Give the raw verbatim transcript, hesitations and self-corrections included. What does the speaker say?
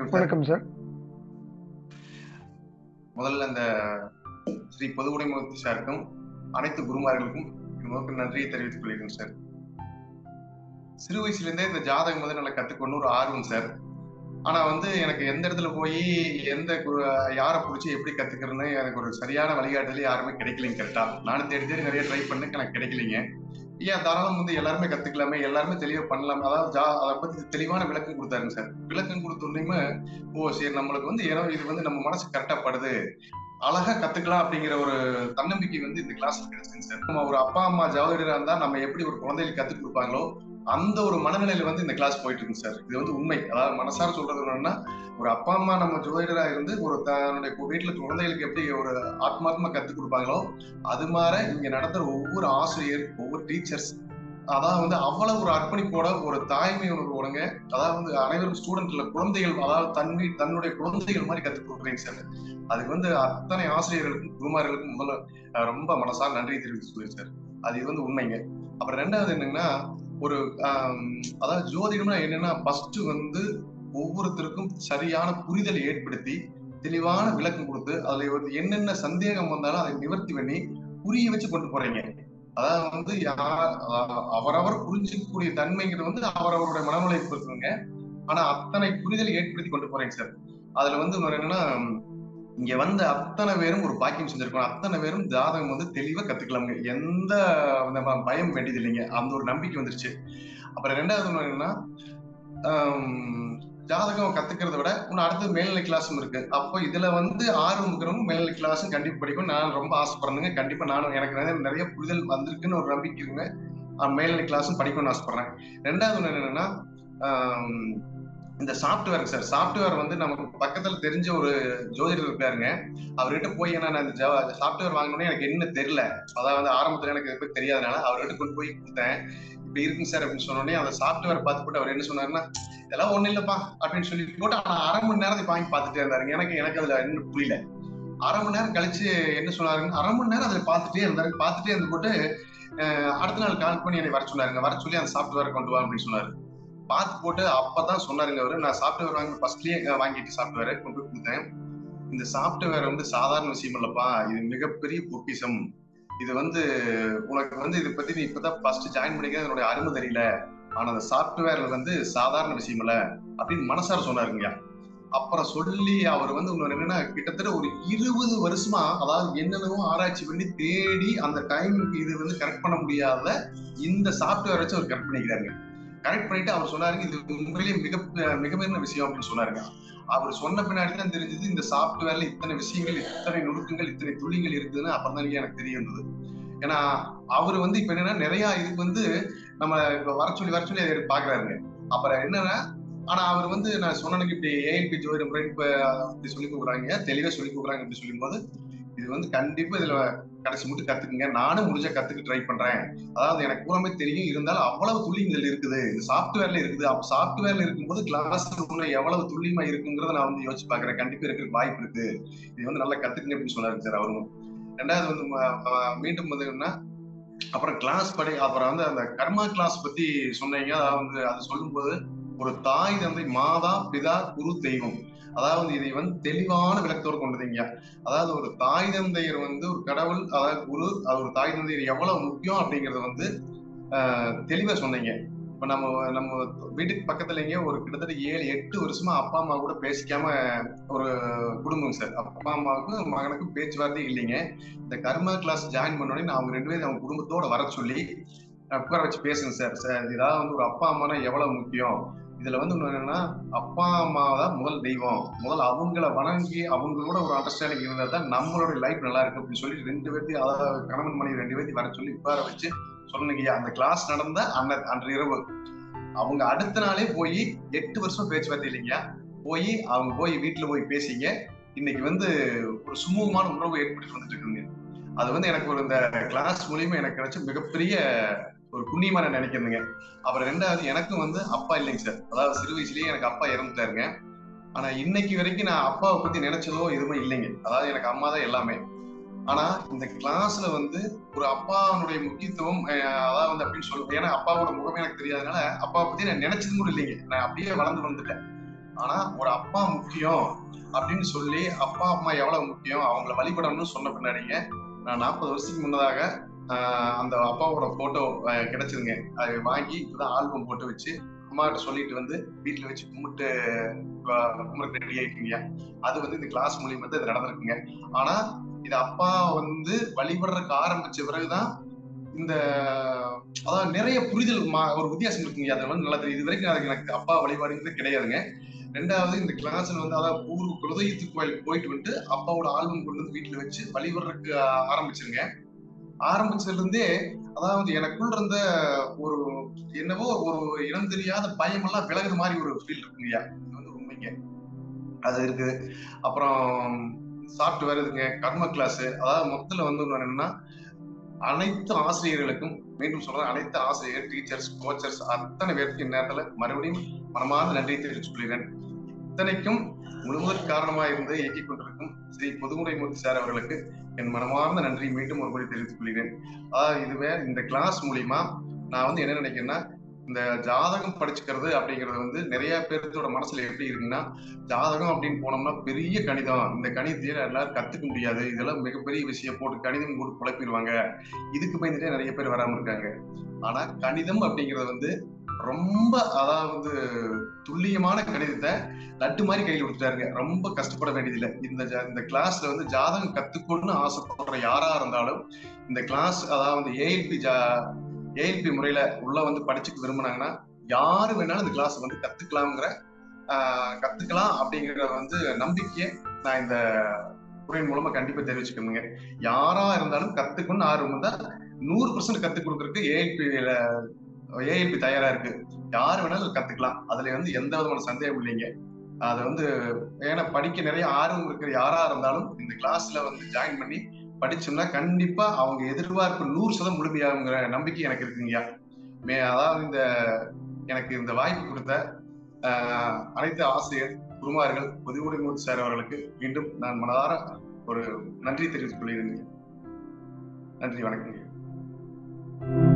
வணக்கம் சார். வணக்கம் சார். முதல்ல அந்த ஸ்ரீ பொதுவுடைமூர்த்தி சாருக்கும் அனைத்து குருமார்களுக்கும் உங்களுக்கு நன்றியை தெரிவித்துக் கொள்கிறேன் சார். சிறு வயசுல இருந்தே இந்த ஜாதகம் வந்து நல்லா கத்துக்கணும் ஒரு ஆர்வம் சார். ஆனா வந்து எனக்கு எந்த இடத்துல போய் எந்த யாரை பிடிச்சி எப்படி கத்துக்கிறேன்னு எனக்கு ஒரு சரியான வழிகாட்டுதலே யாருமே கிடைக்கலைங்க. கரெக்டா நானும் தேடி தேடி நிறைய ட்ரை பண்ணு எனக்கு கிடைக்கலைங்க. ஏன் தாராளம் வந்து எல்லாருமே கத்துக்கலாமே, எல்லாருமே தெளிவா பண்ணலாமே, அதாவது ஜா அதை பத்தி தெளிவான விளக்கம் கொடுத்தாருங்க சார். விளக்கம் கொடுத்தோன்னையுமே ஓ சரி நம்மளுக்கு வந்து ஏன்னா இது வந்து நம்ம மனசு கரெக்டா படுது, அழகா கத்துக்கலாம் அப்படிங்கிற ஒரு தன்னம்பிக்கை வந்து இந்த கிளாஸ்ல கிடைச்சுங்க சார். நம்ம ஒரு அப்பா அம்மா ஜோதிடரா இருந்தா நம்ம எப்படி ஒரு குழந்தைகளுக்கு கத்துக் கொடுப்பாங்களோ அந்த ஒரு மனநிலையில வந்து இந்த கிளாஸ் போயிட்டு இருக்கு சார். இது வந்து உண்மை. அதாவது மனசார சொல்றது என்னன்னா, ஒரு அப்பா அம்மா நம்ம ஜோதிடரா இருந்து ஒரு தன்னுடைய வீட்டுல குழந்தைகளுக்கு எப்படி ஒரு ஆத்மாத்மா கத்துக் கொடுப்பாங்களோ அது மாதிரி இங்க நடத்துற ஒவ்வொரு ஆசிரியர் ஒவ்வொரு டீச்சர்ஸ் அதாவது வந்து அவ்வளவு ஒரு அர்ப்பணிப்போட ஒரு தாய்மை உணர்வோடுங்க, அதாவது அனைவரும் ஸ்டூடெண்ட்ல குழந்தைகள், அதாவது தன்மை தன்னுடைய குழந்தைகள் மாதிரி கத்துக் கொடுக்குறீங்க சார். அதுக்கு வந்து அத்தனை ஆசிரியர்களுக்கும் குருமார்களுக்கும் முதல்ல ரொம்ப மனசார நன்றி தெரிவித்து சொல்லி சார். அது இது வந்து உண்மைங்க. அப்புறம் ரெண்டாவது என்னங்கன்னா, ஒரு ஆஹ் அதாவது ஜோதிடம்னா என்னன்னா ஃபர்ஸ்ட் வந்து ஒவ்வொருத்தருக்கும் சரியான புரிதலை ஏற்படுத்தி தெளிவான விளக்கம் கொடுத்து அதுல ஒரு என்னென்ன சந்தேகம் வந்தாலும் அதை நிவர்த்தி பண்ணி புரிய வச்சு கொண்டு போறீங்க. அதாவது வந்து யார் அவரவர் புரிஞ்சிக்கக்கூடிய தன்மைங்கிறது வந்து அவரவருடைய மனநிலை பொறுத்துங்க. ஆனா அத்தனை புரிதலை ஏற்படுத்தி கொண்டு போறீங்க சார். அதுல வந்து என்னன்னா, இங்க வந்து அத்தனை பேரும் ஒரு பாக்கியம் செஞ்சிருக்கோம். அத்தனை பேரும் ஜாதகம் வந்து தெளிவா கத்துக்கலாங்க. எந்த பயம் வேண்டியது இல்லைங்க. அந்த ஒரு நம்பிக்கை வந்துருச்சு. அப்புறம் ரெண்டாவது என்னன்னா, ஜாதகம் கத்துக்கிறத விட இன்னும் அடுத்தது மேல்நிலை கிளாஸும் இருக்கு. அப்போ இதுல வந்து ஆர்வம் இருக்கிறவங்க மேல்நிலை கிளாஸும் கண்டிப்பா படிக்கும். நான் ரொம்ப ஆசைப்படுறேங்க. கண்டிப்பா நானும் எனக்கு நிறைய நிறைய புரிதல் வந்திருக்குன்னு ஒரு நம்பிக்கை இருக்குங்க. மேல்நிலை கிளாஸும் படிக்கணும்னு ஆசைப்படுறேன். ரெண்டாவது ஒண்ணு என்னன்னா, இந்த சாப்ட்வேர் சார். சாப்ட்வேர் வந்து நமக்கு பக்கத்துல தெரிஞ்ச ஒரு ஜோதிடர் இருக்காருங்க. அவர்கிட்ட போய் என்ன நான் இந்த சாப்ட்வேர் வாங்கணும்னு எனக்கு என்ன தெரியல, அதாவது ஆரம்பத்துல எனக்கு இதை பத்தி தெரியாதனால அவர்கிட்ட கொண்டு போய் கொடுத்தேன். இப்படி இருக்குங்க சார் அப்படின்னு சொன்னோடனே அந்த சாப்ட்வேர் பார்த்து போட்டு அவர் என்ன சொன்னாருன்னா, இதெல்லாம் ஒண்ணு இல்லப்பா அப்படின்னு சொல்லி போட்டு ஆனா அரை மணி நேரத்தை வாங்கி பார்த்துட்டே இருந்தாருங்க. எனக்கு எனக்கு அதுல இன்னும் புரியல. அரை மணி நேரம் கழிச்சு என்ன சொன்னாருங்க, அரை மணி நேரம் அதுல பார்த்துட்டே இருந்தாரு. பார்த்துட்டே இருந்து போட்டு அடுத்த நாள் கால் பண்ணி என்னை வர சொன்னாருங்க. வர சொல்லி அந்த சாப்ட்வேரை கொண்டு வா அப்படின்னு சொன்னாரு. பார்த்து போட்டு அப்பதான் சொன்னாருங்க அவரு, நான் சாப்ட்வேர் வாங்கி ஃபர்ஸ்ட்லயே வாங்கிட்டு சாப்ட்வேரை கொண்டு போய் கொடுத்தேன். இந்த சாப்ட்வேர் வந்து சாதாரண விஷயம் இல்லப்பா, இது மிகப்பெரிய பொக்கிஷம். இது வந்து உனக்கு வந்து இதை பத்தி நீ இப்பதான் ஃபர்ஸ்ட் ஜாயின் பண்ணிக்க என்னுடைய அருமை தெரியல, ஆனா அந்த சாப்ட்வேர்ல வந்து சாதாரண விஷயம் இல்ல அப்படின்னு மனசார சொன்னாருங்க. அப்புறம் சொல்லி அவர் வந்து என்னன்னா கிட்டத்தட்ட ஒரு இருபது வருஷமா அதாவது என்னென்னவோ ஆராய்ச்சி பண்ணி தேடி அந்த டைமுக்கு இது வந்து கரெக்ட் பண்ண முடியாத இந்த சாப்ட்வேர் வச்சு அவர் கரெக்ட் பண்ணிக்கிறாருங்க. கரெக்ட் பண்ணிட்டு அவர் சொன்னாருங்க, இது உண்மையிலேயே மிக மிகப்பெரிய விஷயம் அப்படின்னு சொன்னாருங்க. அவர் சொன்ன பின்னாடி தான் தெரிஞ்சது இந்த சாப்ட்வேர்ல இத்தனை விஷயங்கள், இத்தனை நுணுக்கங்கள், இத்தனை துளிகள் இருக்குதுன்னு அப்புறம் தான் எனக்கு தெரிய வந்தது. ஏன்னா அவர் வந்து இப்ப என்னன்னா நிறைய இதுக்கு வந்து நம்ம இப்ப வர சொல்லி வர சொல்லி பாக்குறாருங்க. அப்புறம் என்னன்னா, ஆனா அவர் வந்து நான் சொன்னனுக்கு இப்படி ஏஎல்பி ஜோதிடம் இப்படி சொல்லி கொடுக்குறாங்க, தெளிவா சொல்லி கொடுக்குறாங்க அப்படி சொல்லும் போது இது வந்து கண்டிப்பா இதுல கடைசி மட்டும் கத்துக்குங்க, நானும் முடிஞ்ச கத்துக்க ட்ரை பண்றேன். அதாவது எனக்கு பூராமே தெரியும், இருந்தாலும் அவ்வளவு துல்லியங்கள் இருக்குது இந்த சாப்ட்வேர்ல இருக்குது. அப்ப சாப்ட்வேர்ல இருக்கும்போது கிளாஸ் ரூம்ல எவ்வளவு துல்லியமா இருக்குங்கிறத நான் வந்து யோசிச்சு பாக்குறேன். கண்டிப்பா இருக்கிற வாய்ப்பு இருக்கு, இது வந்து நல்லா கத்துக்குங்க அப்படின்னு சொன்னாரு சார் அவரும். ரெண்டாவது வந்து மீண்டும் வந்து அப்புறம் கிளாஸ் படி அப்புறம் வந்து அந்த கர்மா கிளாஸ் பத்தி சொன்னீங்க. அதாவது வந்து அது சொல்லும் போது ஒரு தாய் தந்தை மாதா பிதா குரு தெய்வம், அதாவது இதை வந்து தெளிவான விளக்கத்தோடு கொண்டதுங்க. அதாவது ஒரு தாய் தந்தையர் வந்து ஒரு கடவுள், அதாவது குரு, ஒரு தாய் தந்தையர் எவ்வளவு முக்கியம் அப்படிங்கறத வந்து ஆஹ் தெளிவா சொன்னீங்க. இப்ப நம்ம நம்ம வீட்டுக்கு பக்கத்துலங்க ஒரு கிட்டத்தட்ட ஏழு எட்டு வருஷமா அப்பா அம்மா கூட பேசிக்காம ஒரு குடும்பம் சார். அப்பா அம்மாவுக்கும் மகனுக்கும் பேச்சுவார்த்தை இல்லைங்க. இந்த கர்மா கிளாஸ் ஜாயின் பண்ணோடனே நான் அவங்க ரெண்டு பேரும் அவங்க குடும்பத்தோட வர சொல்லி உட்கார வச்சு பேசுங்க சார். சார் இதாவது வந்து ஒரு அப்பா அம்மானா எவ்வளவு முக்கியம், இதுல வந்து என்னன்னா அப்பா அம்மா தான் முதல் தெய்வம், முதல் அவங்கள வணங்கி அவங்களோட ஒரு அண்டர்ஸ்டாண்டிங் இருந்தா தான் நம்மளோட லைஃப் நல்லா இருக்கு அப்படின்னு சொல்லி ரெண்டு பேர்த்தையும், அதாவது கணவன் மனைவி ரெண்டு பேர்த்தையும் வர சொல்லி உட்கார வச்சு சொன்னீங்க. அந்த கிளாஸ் நடந்த அன்ன அன்று இரவு அவங்க அடுத்த நாளே போய் எட்டு வருஷம் பேச்சுவார்த்தை இல்லைங்க, போய் அவங்க போய் வீட்டுல போய் பேசிங்க. இன்னைக்கு வந்து ஒரு சுமூகமான உணர்வு ஏற்பட்டு வந்துட்டு இருக்குங்க. அது வந்து எனக்கு ஒரு இந்த கிளாஸ் மூலியமா எனக்கு கிடைச்ச மிகப்பெரிய ஒரு புண்ணியமா நான் நினைக்கிறேங்க. அப்புறம் ரெண்டாவது எனக்கும் வந்து அப்பா இல்லைங்க சார். அதாவது சிறு வயசுலயே எனக்கு அப்பா இறந்துட்டாருங்க. ஆனா இன்னைக்கு வரைக்கும் நான் அப்பாவை பத்தி நினைச்சதோ எதுவுமே இல்லைங்க. அதாவது எனக்கு அம்மா தான் எல்லாமே. ஆனா இந்த கிளாஸ்ல வந்து ஒரு அப்பாவுடைய முக்கியத்துவம் அதாவது வந்து அப்படின்னு சொல்லுவேன். ஏன்னா அப்பாவோட முகமே எனக்கு தெரியாதனால அப்பாவை பத்தி நான் நினைச்சது கூட இல்லைங்க. நான் அப்படியே வளர்ந்து வந்துட்டேன். ஆனா ஒரு அப்பா முக்கியம் அப்படின்னு சொல்லி அப்பா அம்மா எவ்வளவு முக்கியம் அவங்கள வழிபடணும்னு சொன்ன பின்னாடிங்க நான் நாற்பது வருஷத்துக்கு முன்னதாக ஆஹ் அந்த அப்பாவோட போட்டோ கிடைச்சதுங்க. அதை வாங்கி இப்பதான் ஆல்பம் போட்டு வச்சு அம்மா கிட்ட சொல்லிட்டு வந்து வீட்டுல வச்சு கும்பிட்டு கும்பிட்டு ரெடி ஆயிட்டீங்க. அது வந்து இந்த கிளாஸ் மூலியமா தான் இது நடந்திருக்குங்க. ஆனா இது அப்பா வந்து வழிபடுறதுக்கு ஆரம்பிச்ச பிறகுதான் இந்த அதாவது நிறைய புரிதல் ஒரு வித்தியாசம் இருக்குங்க. அது வந்து நல்லா தெரியும். இது வரைக்கும் அதுக்கு எனக்கு அப்பா வழிபாடுங்கிறது கிடையாதுங்க. ரெண்டாவது இந்த கிளாஸ்ல வந்து அதாவது பூர்வ குலதெய்வத்து கோயிலுக்கு போயிட்டு வந்துட்டு அப்பாவோட ஆல்பம் கொண்டு வந்து வீட்டுல வச்சு வழிபடுறதுக்கு ஆரம்பிச்சிருங்க. ஆரம்பிச்சதுல இருந்தே அதாவது எனக்குள்ள இருந்த ஒரு என்னவோ ஒரு இனம் தெரியாத பயம் எல்லாம் விலகுற மாதிரி ஒரு ஃபீல் இருக்குங்கய்யா. இது வந்து உண்மைங்க. அது இருக்குது. அப்புறம் சாஃப்ட்வேர் இருக்குங்க, கர்ம கிளாஸ். அதாவது மொத்தத்துல வந்து என்னன்னா அனைத்து ஆசிரியர்களுக்கும் மீண்டும் சொல்றேன், அனைத்து ஆசிரியர் டீச்சர்ஸ் கோச்சர்ஸ் அத்தனை பேருக்கு இந்நேரத்துல மறுபடியும் மனமார்ந்த நன்றியை தெரிவித்துக் கொள்கிறேன். இத்தனைக்கும் முழுவதற்கு காரணமாக இருந்து இயக்கிக் கொண்டிருக்கும் ஸ்ரீ புதுமுறைமூர்த்தி சார் அவர்களுக்கு என் மனமார்ந்த நன்றி மீண்டும் ஒரு முறை தெரிவித்துக் கொள்கிறேன். ஆஹ் இதுவே இந்த கிளாஸ் மூலியமா நான் வந்து என்ன நினைக்கிறேன்னா இந்த ஜாதகம் படிச்சுக்கிறது அப்படிங்கிறது வந்து நிறைய பேர்த்தோட மனசுல எப்படி இருக்குன்னா ஜாதகம் அப்படின்னு போனோம்னா பெரிய கணிதம், இந்த கணிதத்தையே எல்லாரும் கத்துக்க முடியாது, இதெல்லாம் மிகப்பெரிய விஷயம் போட்டு கணிதம் போட்டு குழப்பிடுவாங்க, இதுக்கு பயந்துட்டே நிறைய பேர் வராம இருக்காங்க. ஆனா கணிதம் அப்படிங்கிறது வந்து ரொம்ப அதாவது துல்லியமான கணிதத்தை லட்டு மாதிரி கையில் கொடுத்துட்டாருங்க. ரொம்ப கஷ்டப்பட வேண்டியதில்லை. இந்த இந்த கிளாஸ்ல வந்து ஜாதகம் கத்துக்கணும்னு ஆசைப்படுற யாரா இருந்தாலும் இந்த கிளாஸ் அதாவது ஏஎல்பி ஜா ஏஎல்பி முறையில உள்ள வந்து படிச்சுக்க விரும்புனாங்கன்னா யாரு வேணாலும் இந்த கிளாஸ் வந்து கத்துக்கலாம்ங்கிற ஆஹ் கத்துக்கலாம் அப்படிங்கிற வந்து நம்பிக்கையை நான் இந்த உரையின் மூலமா கண்டிப்பா தெரிவிச்சுக்கணுங்க. யாரா இருந்தாலும் கத்துக்கணும்னு ஆர்வம் தான் நூறு பர்சன்ட் கத்துக் கொடுக்கறதுக்கு ஏஎல்பியில ஏஎல்பி தயாரா இருக்கு. யாரு வேணாலும் கத்துக்கலாம், அதுல வந்து எந்த விதமான சந்தேகம் இல்லைங்க. அது வந்து ஏன்னா படிக்க நிறைய ஆர்வம் இருக்கிற யாரா இருந்தாலும் இந்த கிளாஸ்ல வந்து ஜாயின் பண்ணி படிச்சோம்னா கண்டிப்பா அவங்க எதிர்பார்ப்பு நூறு சதம் முழுமையாகுங்கிற நம்பிக்கை எனக்கு இருக்குங்கய்யா. மே அதாவது இந்த எனக்கு இந்த வாய்ப்பு கொடுத்த ஆஹ் அனைத்து ஆசிரியர் குருமார்கள் புதுமுடிமூர்த்தி சார் அவர்களுக்கு மீண்டும் நான் மனதார ஒரு நன்றி தெரிவித்துக் கொள்கிறேன். நன்றி, வணக்கம்.